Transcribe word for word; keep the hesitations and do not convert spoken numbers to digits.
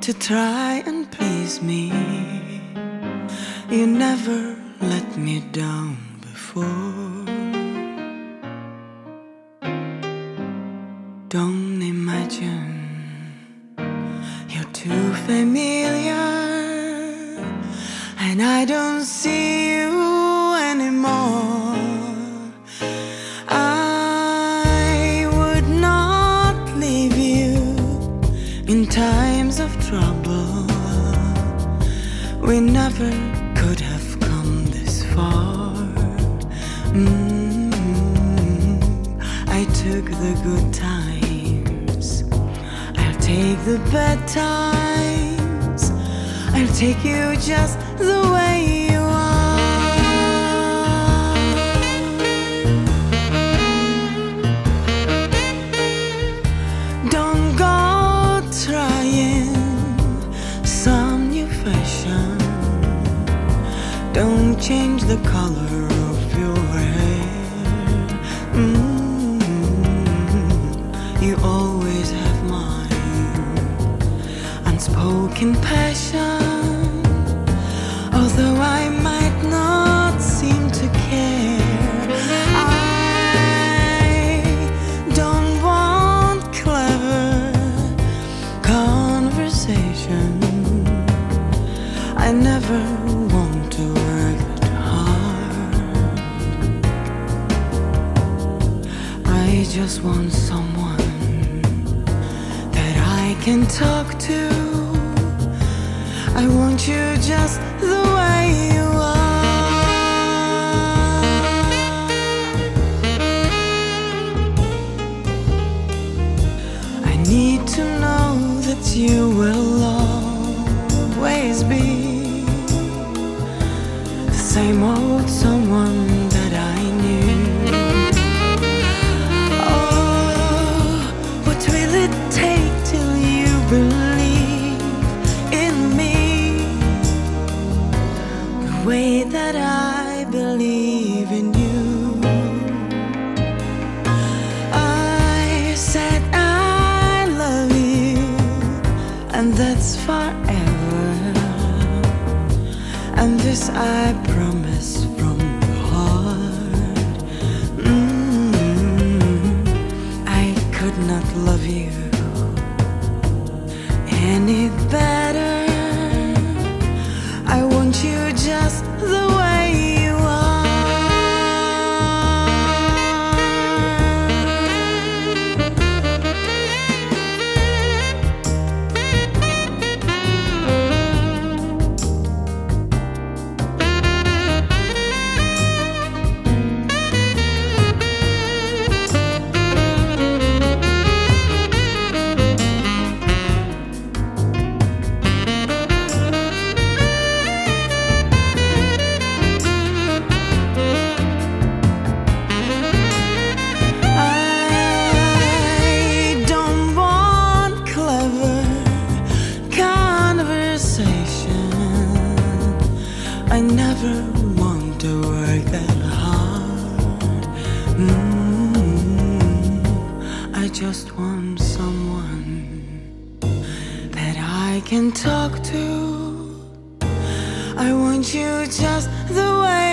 to try and please me. You never let me down before. Don't imagine you're too familiar, and I don't see you anymore. I would not leave you in times of trouble. We never could have come this far. mm-hmm. I took the good times, I'll take the bad times. I'll take you just the way you are. Don't go trying some new fashion. Don't change the color of your hair. mm-hmm. You always have mine unspoken passion. Although I might not seem to care, I don't want clever conversation. I never want to work that hard. I just want someone that I can talk to. I want you just the way you are. I need to know that you will always be the same old someone that I knew. Oh, what will it take till you believe in me the way that I believe in you? I said I love you, and that's forever. And this I promise from the heart. mm-hmm. I could not love you any better. I want you just the way you are. I never want to work that hard. mm-hmm. I just want someone that I can talk to. I want you just the way